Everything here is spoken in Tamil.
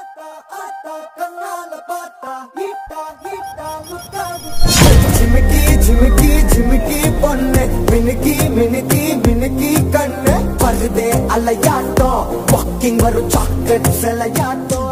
झिमकी झिमकी झिमकी பொண்ணு மினுக்கி மினுக்கி மினுக்கி கண்ணு வருதே அலையாட்டம் வாக்கிங் வரும் சாக்லேட் செலையாட்டம்